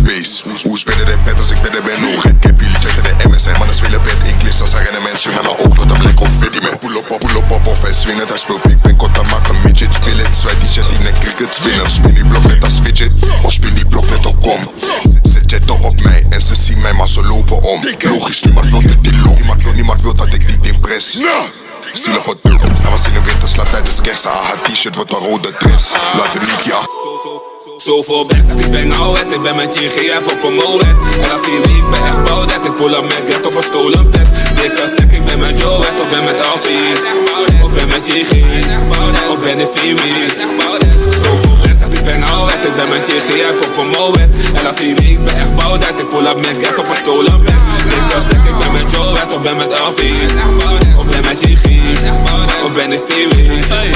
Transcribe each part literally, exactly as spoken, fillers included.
space. Hoe spelen de pet als ik bedden ben? Nog ik heb jullie chatten de M S N. Mannen spelen bed in clips als hij rennen mensen. Aan de oog, laat hem lekker confetti met. Pull up, pull up, op of hij swingen. Hij speelt big ben, kotta maken midget. Feel it, swipe die shit, die nek cricket spinner. Spin die blok net als fidget, of spin die blok net op kom. Zet jetten op mij en ze zien mij maar ze lopen om. Logisch, niemand wil dit in long. Niemand wil, niemand wil dat ik niet impress. Zielig voor deur. Hij was in de winter, slaapt tijdens kerst. Aan haar t-shirt wordt een rode dress. Laat de leakie achter. Zoveel bags, echt ik ben ouwet. Ik ben met J G F op een molet. En dan vier ik ben echt bouwdet. Ik pull up met get op een stolen pet. Dikke stek, ik ben met Joet. Of ben met Alfie. Of ben met J G. Of ben in Femi. Zoveel bags, echt ik ben ouwet. Ik ben met J G F op een molet. En dan vier ik ben echt bouwdet. Ik pull up met get op een stolen pet. Dikke stek, ik ben met Joet. Of ben met Alfie. Of ben met J G. Of ben in Femi.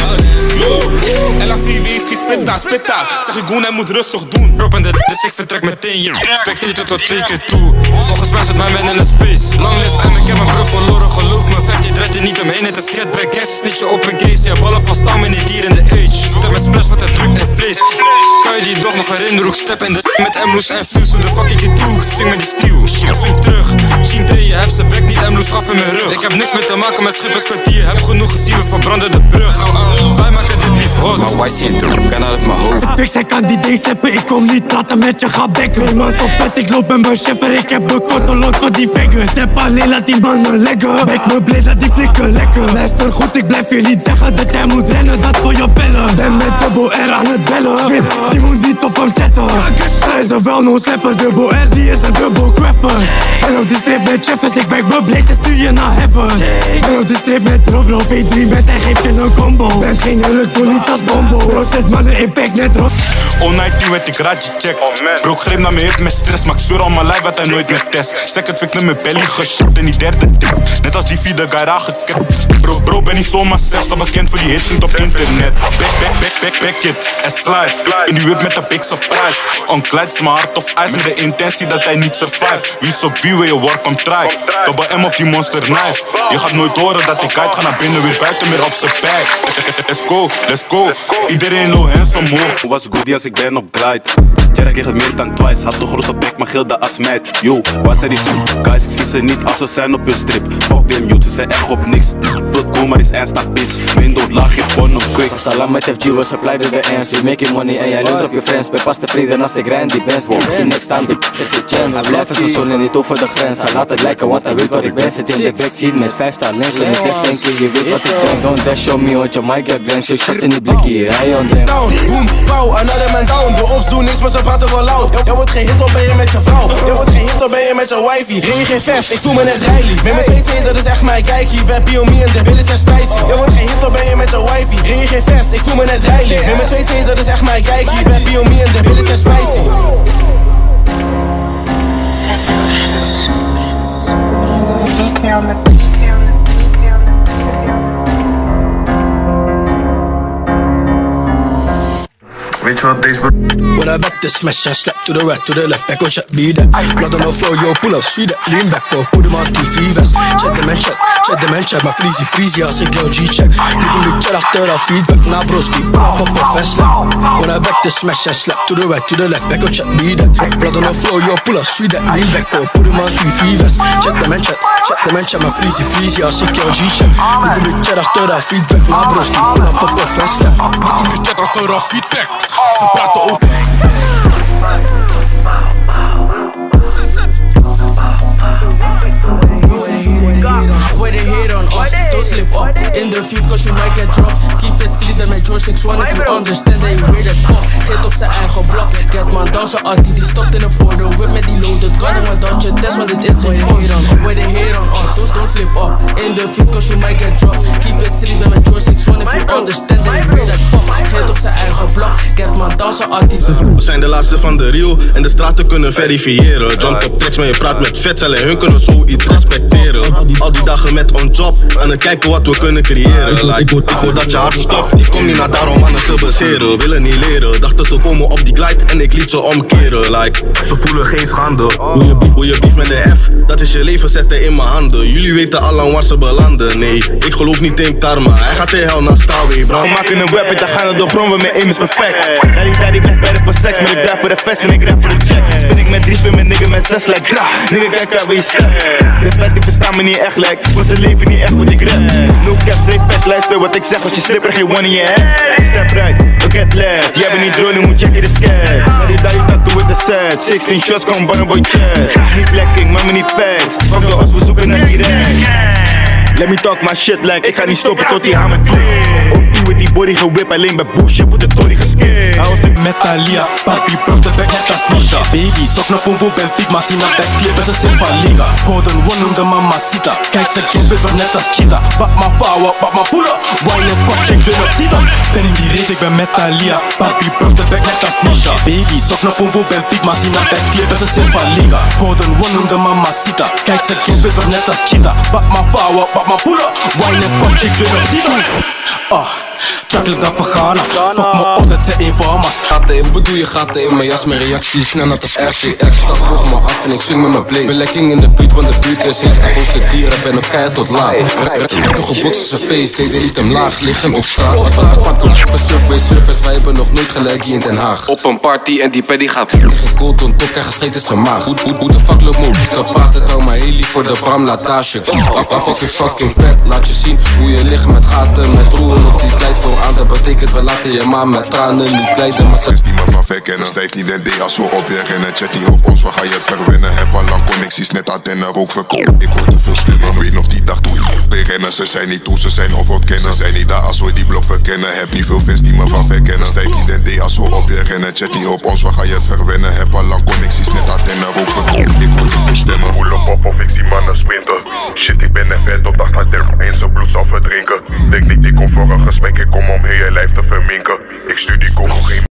En la vier is gespitta, spitta. Zeg ik goen, hij moet rustig doen. Roppen de dus ik vertrek meteen, ja. Spectator tot twee keer toe. Volgens mij zit mijn man in een space. Lang live en ik heb mijn bro verloren, geloof me. vijftien draait er niet omheen, het is catback. Gas snitch je op een case, ja. Ballen van stam in die dier in de age. Step met splash wat het drukt in vlees. Kan je die doch nog herinneren? Hoe step in de met Emloes en Fuse. Hoe de fuck ik je doe? Ik swing met die steel. Swing terug. Jean D, je hebt zijn bek niet, Emloes gaf in mijn rug. Ik heb niks meer te maken met schipperskwartier. Heb genoeg gezien, we verbranden de brug. Wij maken dit beef hot. Maar Y C en druk, kan uit mijn hoofd. Fix, hij kan die ding steppen, ik kom niet praten met je, ga bekken. Man van pet, ik loop met mijn cheffer, ik heb een korte lot voor die venger. Step alleen, laat die mannen leggen. Bek me blij, laat die flikken lekker. Luister goed, ik blijf je niet zeggen dat jij moet rennen, dat voor je bellen. Ben met dubbel R aan het bellen. Die moet niet op hem chatten. Hij is een well-known slapper, dubbel R, die is een dubbel craffer. En op die strip met cheffers, ik bek me blij, te stuur je naar heaven. En op die strip met Roblo, V drie met hij geeft je een combo. Bent geen elektronitas bombo. Bro, zet mannen impact net rot. All night werd ik raadje check. Bro, greep naar mijn hip met stress, maar ik zweer al mijn lijf wat hij nooit met test. Second fik naar mijn belly geshipped en die derde tip. Net als die vierde garage gekept. Bro, bro, ben niet zomaar zes, dat bekend voor die hits niet op internet. Back, back, back, back, back it en slide. In die whip met een big surprise. Onkleids mijn hart of ijs met de intentie dat hij niet survive. Wie is op wie wil je work on try. Double M of die monster knife. Je gaat nooit horen dat ik uit ga naar binnen, weer buiten meer op zijn pack. Let's go, let's go. Iedereen low hands omhoog. Was goodie als ik ben op glide. Jerry kreeg het meer dan twice. Had de grote bek, maar gilde als meid. Yo, waar zijn die shit? Guys, ik zie ze niet als ze zijn op hun strip. Fuck them youths, ze zijn echt op niks. Wilt cool, maar is eindstaat bitch. Min dood laag, je bon op quick. Salam met F G, we supply to the ends. We making money en jij leunt op je friends. Ben pas tevreden als ik ren die bands. Wow, die niks staan, die zeg je chance. Hij blijft zijn zon en niet over de grens. Hij laat het lijken, want hij weet waar ik ben. Zit in de backseat met vijf star links. En ik denk, denk je, je weet wat ik denk. Don't dash show me, want je mic get blank. Shake shots in die blikkie, rij on them. Down, boom, pow, another man down. De ops doen niks, maar ze praten wel loud. Jij wordt geen hit op, ben je met je vrouw. Jij wordt geen hit op, ben je met je wifey. Ring geen vest, ik voel me net Riley. Ben met twee twee, dat is echt mijn kijkie. Ben P O me en de billen zijn spicy. Jij wordt geen hit op, ben je met je wifey. Ring geen vest, ik voel me net Riley. Ben met twee twee, dat is echt mijn kijkie. Ben P O me en de billen zijn spicy. Weet je wat deze When I back the smash and slap to the right, to the left, back on shot, be that. Blood on the floor, yo, pull up, see that. Lean back, bro, put him on T V vest. Check the man, check, check the man, check. My freezy, freezy, als ik jou G-check. Niet om die chat achter, al feedback, na broski. Pull up, up, up, and slap. When I back the smash and slap to the right, to the left, back on shot, be that. Blood on the floor, yo, pull up, see that. Lean back, bro, put him on T V vest. Check the man, check, check the man, check. My freezy, freezy, als ik jou G-check. Niet om die chat achter, al feedback, na broski. Pull up, up, up, and slap. Niet om die chat achter, al feedback. Ze praten over. Where they hate on us, don't slip up. In the field cause you might get dropped. Keep it street met George six one if you understand that you wear that pop. Geet op zijn eigen blok, get man down zijn artie die stopt in de voordeur. Whip met die loaded gun en maar dat je test want het is geen fun. Where they hate on us, don't, don't slip up. In the field cause you might get dropped. Keep it street met George six one if you understand that you wear that pop. Geet op zijn eigen blok, get man down zijn artie. We zijn de laatste van de reel en de straten kunnen verifiëren. Jump op tracks maar je praat met vets, alleen hun kunnen zoiets respecteren. leren. Al die, al die dagen met on job, aan het kijken wat we kunnen creëren. Like, ik, hoor, ik hoor dat je hart stopt, ik kom niet naar daarom aan het te baseren. Willen niet leren, dachten te komen op die glide en ik liet ze omkeren. Like, ze voelen geen schande. Hoe je beef, hoe je beef met de F, dat is je leven zetten in mijn handen. Jullie weten allang waar ze belanden. Nee, ik geloof niet in karma, hij gaat in hel naar Skyway, bro. We maken een weapon, dan gaan we door grond, mijn aim is perfect. Daddy, daddy, blijf better voor seks, maar ik blijf voor de fest en ik rap voor de check. Spin ik met drie, spin met nigga met zes, like gra. Nigga, kijk uit waar je step. De fest, die verstaan me niet echt, like, want ze leven niet echt wat ik rap. No cap, straight fast, luister wat ik zeg, als je slipper, geen one in je head. Step right, look at left, jij bent niet rolling, moet checken de scat. Daddy, daddy, tattoo with the set, sixteen shots, kom bannen boy chest. Niet blacking, maar me niet facts, fuck de os, we zoeken naar die racks. Let me talk my shit like, ik ga niet stoppen tot die hamer klikt. O T with die body gewip, alleen bij bullshit wordt de tory geskipt. Als ik met Alia, papi broke de back net als Nisha. Baby, sok naar pompo, ben piek, maar zien naar back clip, is een simpa liga. Golden one noemde mamacita, kijk ze kind, ben net als cheetah. Bak maar vouwen, bak maar poelen, wine en kop, check weer op Titan. Ben in die reet, ik ben met Alia, papi broke de back net als Nisha. Baby, sok naar pompo, ben piek, maar zien naar back clip, is een simpa liga. Golden one noemde mamacita, kijk ze kind, ben net als cheetah. Bak maar vouwen, bak maar poelen, wine en kop, check weer op Titan. Ah, chocolate dan vergana, fuck me op, dat zijn informers. Hoe bedoel je gaten in mijn jas, mijn reactie snel net als R C X. Stap op me af en ik swing met mijn blade. Ben lekker in de buurt, want de buurt is heel stap ons de dieren. Ben op keihard tot laat. Toch gebokst zijn face, deed hij liet hem laag liggen op straat. Wat wat wat komt voor Subway Surfers, wij hebben nog nooit gelijk hier in Den Haag. Op een party en die paddy gaat. Ik geen cold on top, krijg gestraight in zijn maag. Hoe, hoe, hoe de fuck loopt me te praten, hou maar heel lief voor de Bram Latage. Pak op je fucking pet, laat je zien hoe je ligt met gaten, met roeren op die tijd vooraan. Dat betekent we laten je ma met tranen niet kleiden, maar ze is die man van verkennen. Stijf niet en D als we op je rennen. Chat niet op ons, we gaan je verwinnen. Heb al lang connecties, net antenne ook verkoop. Ik hoor te veel stemmen, weet nog die dag toen we rennen. Ze zijn niet toe, ze zijn op wat kennen. Ze zijn niet daar als we die blok verkennen. Heb niet veel fans die me van verkennen. Stijf niet en D als we op je rennen. Chat niet op ons, we gaan je verwinnen. Heb al lang connecties, net antenne ook verkoop. Ik hoor te veel stemmen. Pull up op of ik zie mannen sprinten. Shit, ik ben er vet op dag dat er in zijn bloed zal verdrinken. Denk niet, ik kom voor een gesprek, ik kom om heel je lijf te verminken. Ik stuur die kogel geen